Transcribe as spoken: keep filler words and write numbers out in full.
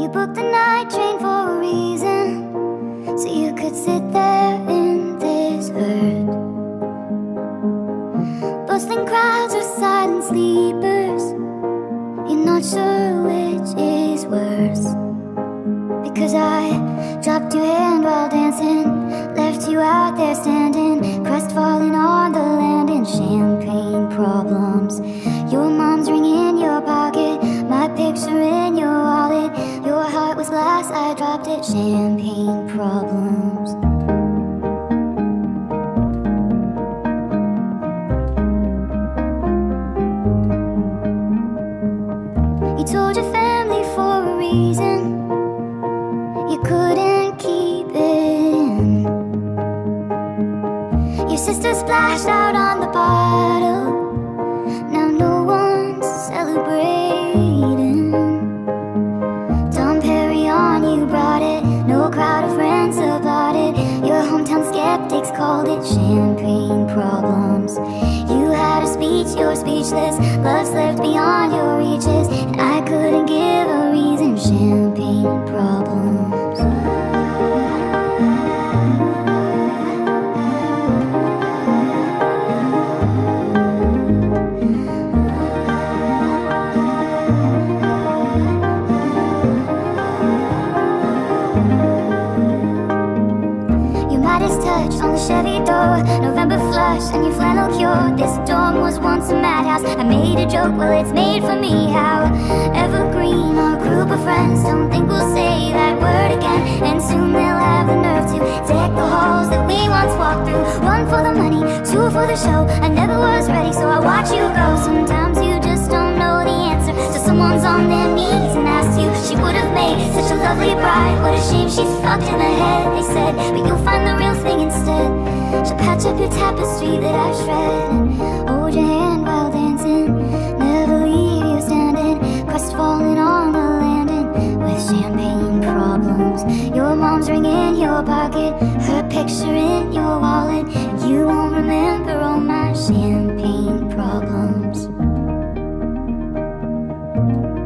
You booked the night train for a reason, so you could sit there in this hurt. Bustling crowds or silent sleepers, you're not sure which is worse. Because I dropped your hand while dancing, left you out there standing, crestfallen on the land in champagne problems. Your mom's ring in your pocket, my picture in your wallet. Your heart was glass, I dropped it. Champagne problems. You told your family for a reason, you couldn't keep it in. Your sister splashed out on the bottle, now no one's celebrating. Dom Perignon, you brought it, no crowd of friends applauded. Your hometown skeptics called it champagne problems. You had a speech, you're speechless, love slipped beyond your reaches, and I couldn't give a reason. Champagne problems. Touch on the Chevy door, November flush and your flannel cure. This dorm was once a madhouse. I made a joke, well it's made for me. How evergreen our group of friends, don't think we'll say that word again. And soon they'll have the nerve to deck the halls that we once walked through. One for the money, two for the show. I never was ready, so I watch you go. Sometimes you just don't know the answer, so someone's on their knees and asks you. She would have made such a lovely bride. What a shame she's fucked in the head, they said, but you'll find the real thing instead. She'll patch up your tapestry that I shred, and hold your hand while dancing, never leave you standing, crestfallen on the landing with champagne problems. Your mom's ring in your pocket, her picture in your wallet. You won't remember all my champagne problems.